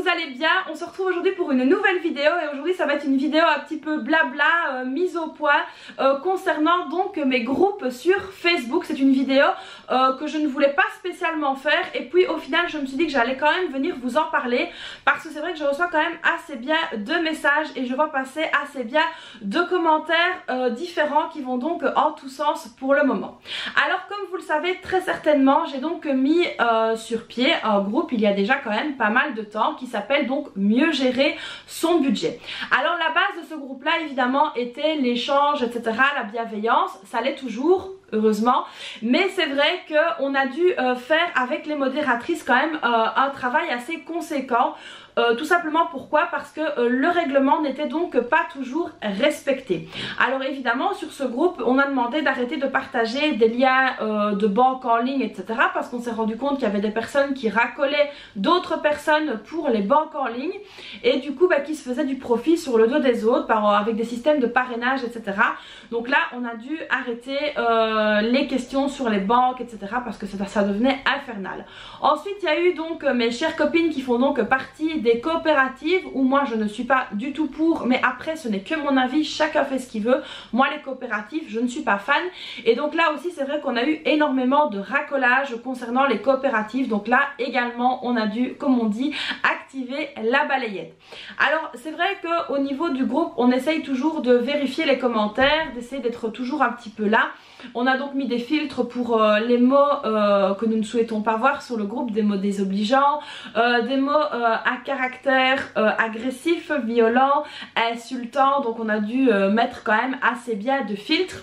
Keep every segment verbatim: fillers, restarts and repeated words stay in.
vous allez bien. On se retrouve aujourd'hui pour une nouvelle vidéo et aujourd'hui ça va être une vidéo un petit peu blabla, euh, mise au point euh, concernant donc mes groupes sur Facebook. C'est une vidéo euh, que je ne voulais pas spécialement faire et puis au final je me suis dit que j'allais quand même venir vous en parler parce que c'est vrai que je reçois quand même assez bien de messages et je vois passer assez bien de commentaires euh, différents qui vont donc en tous sens pour le moment. Alors comme vous le savez très certainement, j'ai donc mis euh, sur pied un groupe il y a déjà quand même pas mal de temps qui s'appelle donc Mieux gérer son budget. Alors la base de ce groupe là évidemment était l'échange, etc, la bienveillance, ça l'est toujours heureusement, mais c'est vrai qu'on a dû euh, faire avec les modératrices quand même euh, un travail assez conséquent. Euh, tout simplement pourquoi? Parce que euh, le règlement n'était donc pas toujours respecté. Alors évidemment sur ce groupe on a demandé d'arrêter de partager des liens euh, de banque en ligne, etc, parce qu'on s'est rendu compte qu'il y avait des personnes qui racolaient d'autres personnes pour les banques en ligne et du coup bah, qui se faisaient du profit sur le dos des autres par, avec des systèmes de parrainage, etc. Donc là on a dû arrêter euh, les questions sur les banques, etc, parce que ça, ça devenait infernal. Ensuite il y a eu donc euh, mes chères copines qui font donc partie des coopératives où moi je ne suis pas du tout pour, mais après ce n'est que mon avis, chacun fait ce qu'il veut. Moi les coopératives je ne suis pas fan et donc là aussi c'est vrai qu'on a eu énormément de racolage concernant les coopératives. Donc là également on a dû, comme on dit, activer la balayette. Alors c'est vrai qu'au niveau du groupe on essaye toujours de vérifier les commentaires, d'essayer d'être toujours un petit peu là. On a donc mis des filtres pour euh, les mots euh, que nous ne souhaitons pas voir sur le groupe, des mots désobligeants, euh, des mots euh, à caractère euh, agressif, violent, insultant. Donc on a dû euh, mettre quand même assez bien de filtres.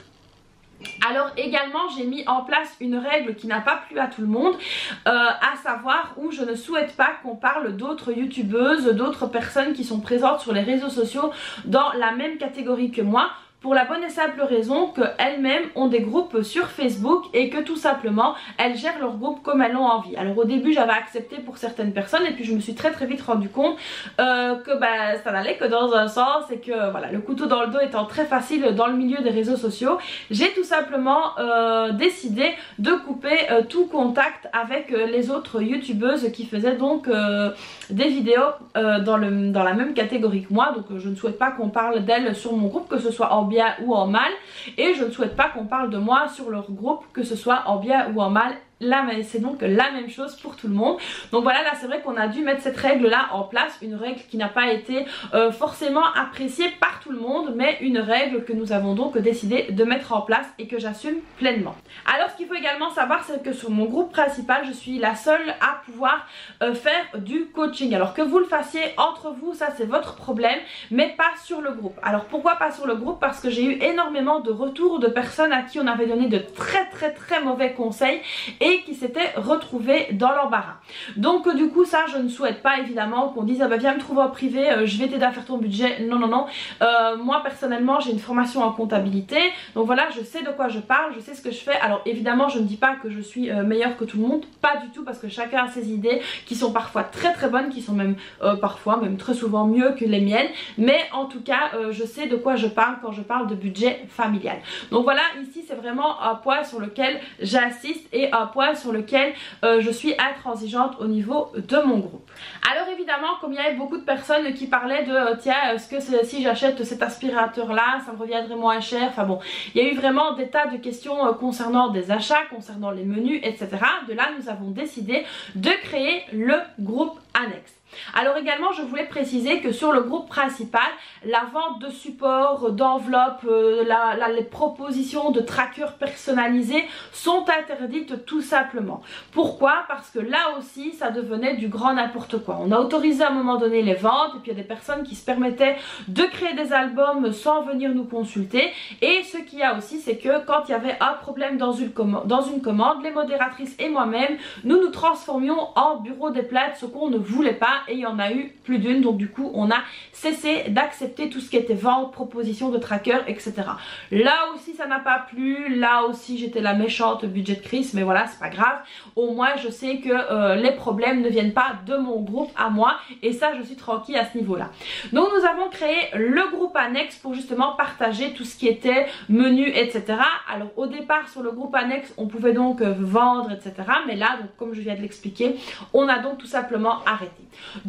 Alors également j'ai mis en place une règle qui n'a pas plu à tout le monde, euh, à savoir où je ne souhaite pas qu'on parle d'autres youtubeuses, d'autres personnes qui sont présentes sur les réseaux sociaux dans la même catégorie que moi. Pour la bonne et simple raison qu'elles-mêmes ont des groupes sur Facebook et que tout simplement elles gèrent leur groupe comme elles l'ont envie. Alors au début j'avais accepté pour certaines personnes et puis je me suis très très vite rendu compte euh, que bah, ça n'allait que dans un sens et que voilà, le couteau dans le dos étant très facile dans le milieu des réseaux sociaux, j'ai tout simplement euh, décidé de couper euh, tout contact avec euh, les autres youtubeuses qui faisaient donc euh, des vidéos euh, dans, le, dans la même catégorie que moi. Donc euh, je ne souhaite pas qu'on parle d'elles sur mon groupe, que ce soit en bien ou en mal, et je ne souhaite pas qu'on parle de moi sur leur groupe, que ce soit en bien ou en mal. Là c'est donc la même chose pour tout le monde. Donc voilà, là c'est vrai qu'on a dû mettre cette règle là en place, une règle qui n'a pas été euh, forcément appréciée par tout le monde, mais une règle que nous avons donc décidé de mettre en place et que j'assume pleinement. Alors ce qu'il faut également savoir, c'est que sur mon groupe principal je suis la seule à pouvoir euh, faire du coaching. Alors que vous le fassiez entre vous, ça c'est votre problème, mais pas sur le groupe. Alors pourquoi pas sur le groupe? Parce que j'ai eu énormément de retours de personnes à qui on avait donné de très très très mauvais conseils et qui s'étaient retrouvés dans l'embarras. Donc du coup ça je ne souhaite pas évidemment qu'on dise ah bah viens me trouver en privé, euh, je vais t'aider à faire ton budget. Non non non, euh, moi personnellement j'ai une formation en comptabilité, donc voilà, je sais de quoi je parle, je sais ce que je fais. Alors évidemment je ne dis pas que je suis euh, meilleure que tout le monde, pas du tout, parce que chacun a ses idées qui sont parfois très très bonnes, qui sont même euh, parfois même très souvent mieux que les miennes, mais en tout cas euh, je sais de quoi je parle quand je parle de budget familial. Donc voilà, ici c'est vraiment un point sur lequel j'insiste et un point sur lequel euh, je suis intransigeante au niveau de mon groupe. Alors évidemment comme il y avait beaucoup de personnes qui parlaient de euh, tiens est-ce que si j'achète cet aspirateur là ça me reviendrait moins cher, enfin bon il y a eu vraiment des tas de questions euh, concernant des achats, concernant les menus, etc. De là nous avons décidé de créer le groupe annexe. Alors également je voulais préciser que sur le groupe principal, la vente de supports, d'enveloppes, euh, la, la, les propositions de trackers personnalisés sont interdites tout simplement. Pourquoi? Parce que là aussi ça devenait du grand n'importe quoi. On a autorisé à un moment donné les ventes et puis il y a des personnes qui se permettaient de créer des albums sans venir nous consulter. Et ce qu'il y a aussi c'est que quand il y avait un problème dans une, dans une commande, les modératrices et moi-même nous nous transformions en bureau des plaintes, ce qu'on ne voulait pas. Et il y en a eu plus d'une, donc du coup on a cessé d'accepter tout ce qui était vente, proposition de tracker, et cetera. Là aussi ça n'a pas plu, là aussi j'étais la méchante budget de crise, mais voilà c'est pas grave, au moins je sais que euh, les problèmes ne viennent pas de mon groupe à moi et ça je suis tranquille à ce niveau là. Donc nous avons créé le groupe annexe pour justement partager tout ce qui était menu, et cetera. Alors au départ sur le groupe annexe on pouvait donc euh, vendre, et cetera. Mais là donc comme je viens de l'expliquer, on a donc tout simplement arrêté. Donc le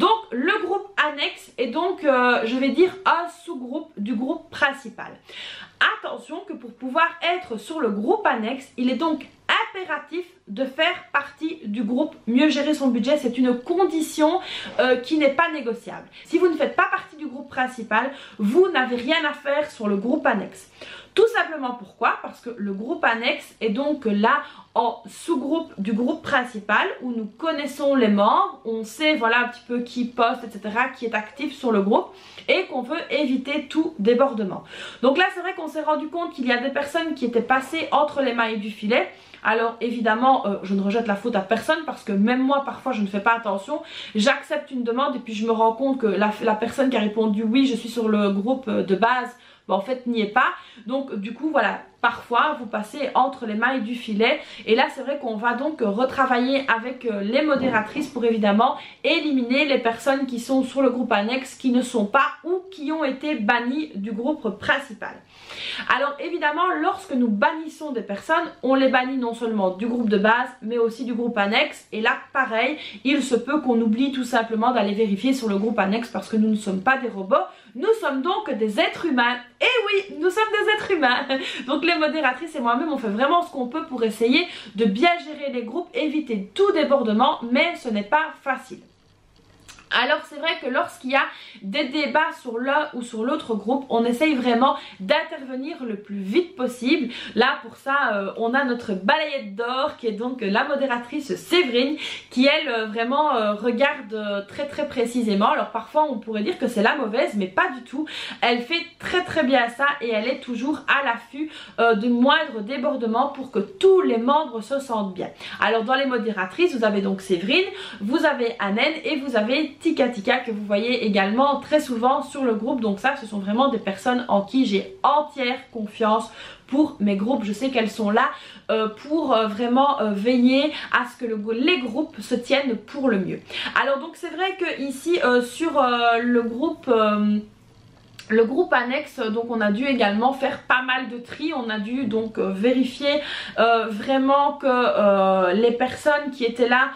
le groupe annexe est donc, euh, je vais dire, un sous-groupe du groupe principal. Attention que pour pouvoir être sur le groupe annexe, il est donc impératif de faire partie du groupe Mieux gérer son budget. C'est une condition euh, qui n'est pas négociable. Si vous ne faites pas partie du groupe principal, vous n'avez rien à faire sur le groupe annexe. Tout simplement pourquoi? Parce que le groupe annexe est donc là en sous-groupe du groupe principal où nous connaissons les membres, on sait voilà un petit peu qui poste, et cetera, qui est actif sur le groupe et qu'on veut éviter tout débordement. Donc là c'est vrai qu'on s'est rendu compte qu'il y a des personnes qui étaient passées entre les mailles du filet. Alors évidemment, euh, je ne rejette la faute à personne parce que même moi parfois je ne fais pas attention. J'accepte une demande et puis je me rends compte que la, la personne qui a répondu oui je suis sur le groupe de base, ben, en fait n'y est pas. Donc du coup voilà, parfois vous passez entre les mailles du filet et là c'est vrai qu'on va donc retravailler avec les modératrices pour évidemment éliminer les personnes qui sont sur le groupe annexe qui ne sont pas ou qui ont été bannies du groupe principal. Alors évidemment lorsque nous bannissons des personnes, on les bannit non seulement du groupe de base mais aussi du groupe annexe et là pareil, il se peut qu'on oublie tout simplement d'aller vérifier sur le groupe annexe parce que nous ne sommes pas des robots, nous sommes donc des êtres humains. Et oui, nous sommes des êtres humains. Donc les modératrices et moi-même on fait vraiment ce qu'on peut pour essayer de bien gérer les groupes, éviter tout débordement, mais ce n'est pas facile. Alors c'est vrai que lorsqu'il y a des débats sur l'un ou sur l'autre groupe, on essaye vraiment d'intervenir le plus vite possible. Là pour ça euh, on a notre balayette d'or qui est donc la modératrice Séverine qui elle euh, vraiment euh, regarde euh, très très précisément. Alors parfois on pourrait dire que c'est la mauvaise mais pas du tout. Elle fait très très bien ça et elle est toujours à l'affût euh, de moindres débordements pour que tous les membres se sentent bien. Alors dans les modératrices vous avez donc Séverine, vous avez Anen et vous avez Tika Tika que vous voyez également très souvent sur le groupe. Donc ça ce sont vraiment des personnes en qui j'ai entière confiance pour mes groupes. Je sais qu'elles sont là euh, pour euh, vraiment euh, veiller à ce que le, les groupes se tiennent pour le mieux. Alors donc c'est vrai que ici euh, sur euh, le groupe... Euh, Le groupe annexe, donc on a dû également faire pas mal de tri, on a dû donc euh, vérifier euh, vraiment que euh, les personnes qui étaient là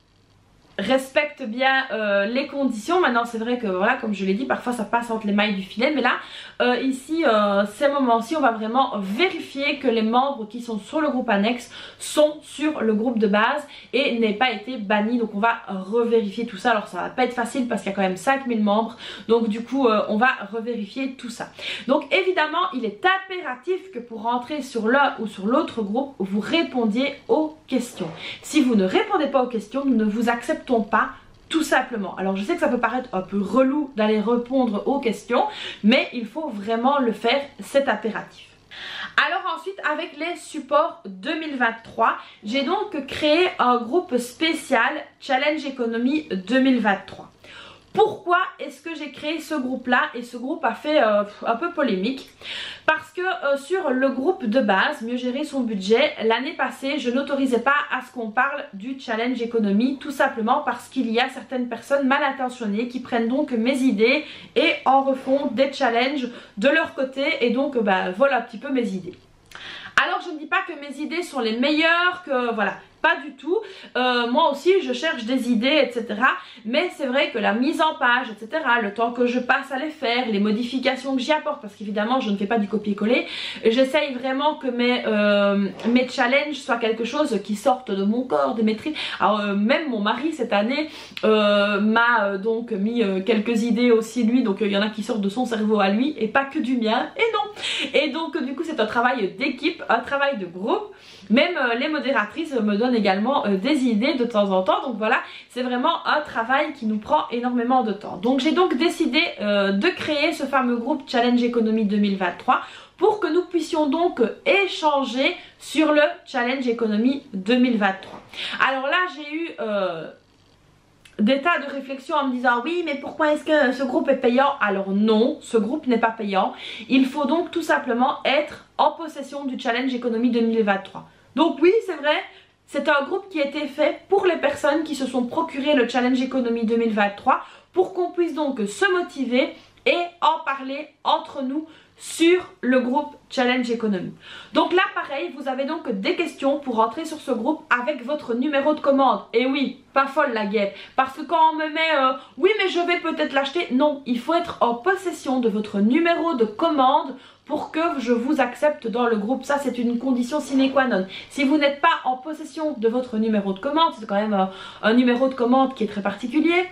respecte bien euh, les conditions. Maintenant c'est vrai que voilà, comme je l'ai dit, parfois ça passe entre les mailles du filet, mais là euh, ici euh, ces moments-ci on va vraiment vérifier que les membres qui sont sur le groupe annexe sont sur le groupe de base et n'aient pas été bannis. Donc on va revérifier tout ça. Alors ça va pas être facile parce qu'il y a quand même cinq mille membres, donc du coup euh, on va revérifier tout ça. Donc évidemment il est impératif que pour rentrer sur l'un ou sur l'autre groupe vous répondiez aux questions. Si vous ne répondez pas aux questions, nous ne vous acceptons pas tout simplement. Alors je sais que ça peut paraître un peu relou d'aller répondre aux questions, mais il faut vraiment le faire, c'est impératif. Alors ensuite avec les supports deux mille vingt-trois, j'ai donc créé un groupe spécial Challenge Économie deux mille vingt-trois. Pourquoi est-ce que j'ai créé ce groupe là? Et ce groupe a fait euh, un peu polémique parce que euh, sur le groupe de base Mieux gérer son budget, l'année passée je n'autorisais pas à ce qu'on parle du challenge économie, tout simplement parce qu'il y a certaines personnes mal intentionnées qui prennent donc mes idées et en refont des challenges de leur côté et donc bah, volent un petit peu mes idées. Alors je ne dis pas que mes idées sont les meilleures, que voilà, pas du tout. Euh, moi aussi je cherche des idées, et cetera. Mais c'est vrai que la mise en page, et cetera, le temps que je passe à les faire, les modifications que j'y apporte, parce qu'évidemment je ne fais pas du copier-coller, j'essaye vraiment que mes, euh, mes challenges soient quelque chose qui sorte de mon corps, de mes tripes. Alors euh, même mon mari cette année euh, m'a euh, donc mis euh, quelques idées aussi lui, donc il euh, y en a qui sortent de son cerveau à lui et pas que du mien, et non. Et donc du coup c'est un travail d'équipe, un travail de groupe. Même euh, les modératrices me donnent également euh, des idées de temps en temps. Donc voilà, c'est vraiment un travail qui nous prend énormément de temps. Donc j'ai donc décidé euh, de créer ce fameux groupe Challenge Économie deux mille vingt-trois pour que nous puissions donc échanger sur le Challenge Économie deux mille vingt-trois. Alors là j'ai eu... Euh, des tas de réflexions en me disant oui mais pourquoi est-ce que ce groupe est payant? Alors non, ce groupe n'est pas payant. Il faut donc tout simplement être en possession du Challenge Économie deux mille vingt-trois. Donc oui c'est vrai, c'est un groupe qui a été fait pour les personnes qui se sont procuré le Challenge Économie deux mille vingt-trois pour qu'on puisse donc se motiver et en parler entre nous sur le groupe Challenge Économie. Donc là pareil, vous avez donc des questions pour rentrer sur ce groupe avec votre numéro de commande. Et oui, pas folle la guêpe, parce que quand on me met euh, oui mais je vais peut-être l'acheter, non, il faut être en possession de votre numéro de commande pour que je vous accepte dans le groupe. Ça c'est une condition sine qua non. Si vous n'êtes pas en possession de votre numéro de commande, c'est quand même euh, un numéro de commande qui est très particulier.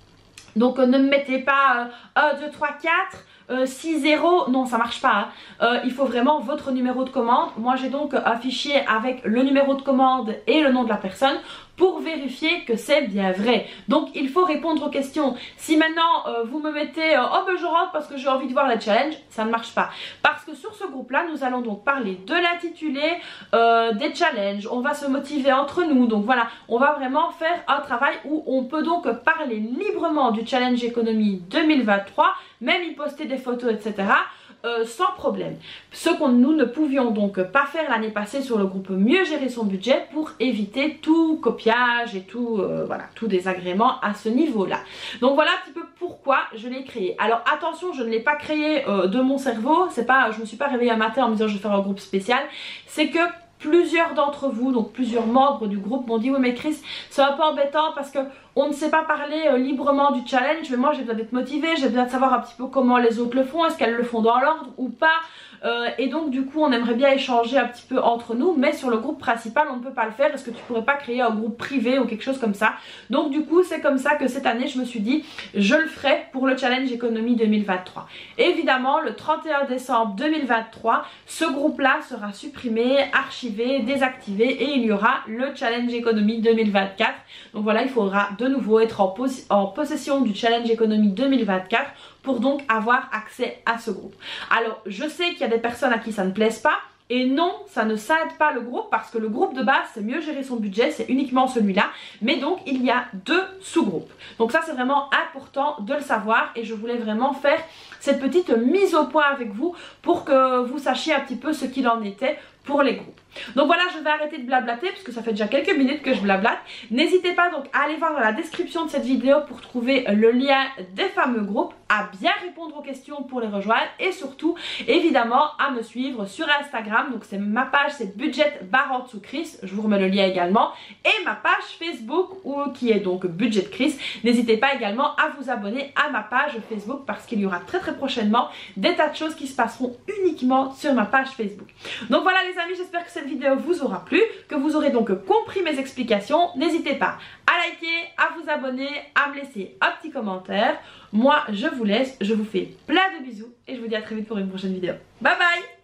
Donc euh, ne me mettez pas euh, un, deux, trois, quatre, euh, six, zéro, non ça marche pas. Hein. Euh, il faut vraiment votre numéro de commande. Moi j'ai donc un fichier avec le numéro de commande et le nom de la personne pour vérifier que c'est bien vrai. Donc il faut répondre aux questions. Si maintenant euh, vous me mettez euh, oh ben je rentre parce que j'ai envie de voir la challenge, ça ne marche pas. Parce que sur ce groupe là nous allons donc parler de l'intitulé, euh, des challenges, on va se motiver entre nous. Donc voilà, on va vraiment faire un travail où on peut donc parler librement du challenge économie deux mille vingt-trois, même y poster des photos, et cetera. Euh, sans problème. Ce que nous ne pouvions donc pas faire l'année passée sur le groupe Mieux gérer son budget pour éviter tout copiage et tout, euh, voilà, tout désagrément à ce niveau-là. Donc voilà un petit peu pourquoi je l'ai créé. Alors attention, je ne l'ai pas créé euh, de mon cerveau, c'est pas, je me suis pas réveillée un matin en me disant je vais faire un groupe spécial, c'est que plusieurs d'entre vous, donc plusieurs membres du groupe m'ont dit oui mais Chris c'est un peu embêtant parce que on ne sait pas parler euh, librement du challenge, mais moi j'ai besoin d'être motivée, j'ai besoin de savoir un petit peu comment les autres le font, est-ce qu'elles le font dans l'ordre ou pas, euh, et donc du coup on aimerait bien échanger un petit peu entre nous, mais sur le groupe principal on ne peut pas le faire. Est-ce que tu pourrais pas créer un groupe privé ou quelque chose comme ça? Donc du coup c'est comme ça que cette année je me suis dit je le ferai pour le challenge économie deux mille vingt-trois. Évidemment le trente et un décembre deux mille vingt-trois ce groupe là sera supprimé, archivé, désactivé et il y aura le challenge économie deux mille vingt-quatre. Donc voilà, il faudra de nouveau être en, pos en possession du challenge économie deux mille vingt-quatre pour donc avoir accès à ce groupe. Alors je sais qu'il y a des personnes à qui ça ne plaise pas. Et non, ça ne s'aide pas le groupe parce que le groupe de base c'est Mieux gérer son budget, c'est uniquement celui-là. Mais donc il y a deux sous-groupes. Donc ça c'est vraiment important de le savoir et je voulais vraiment faire cette petite mise au point avec vous pour que vous sachiez un petit peu ce qu'il en était pour les groupes. Donc voilà, je vais arrêter de blablater parce que ça fait déjà quelques minutes que je blablate. N'hésitez pas donc à aller voir dans la description de cette vidéo pour trouver le lien des fameux groupes, à bien répondre aux questions pour les rejoindre et surtout évidemment à me suivre sur Instagram. Donc c'est ma page, c'est budget barre en dessous Chris, je vous remets le lien également, et ma page Facebook où, qui est donc budget Chris. N'hésitez pas également à vous abonner à ma page Facebook parce qu'il y aura très très prochainement des tas de choses qui se passeront uniquement sur ma page Facebook. Donc voilà les amis, j'espère que cette vidéo vous aura plu, que vous aurez donc compris mes explications. N'hésitez pas à liker, à vous abonner, à me laisser un petit commentaire. Moi je vous laisse, je vous fais plein de bisous et je vous dis à très vite pour une prochaine vidéo. Bye bye.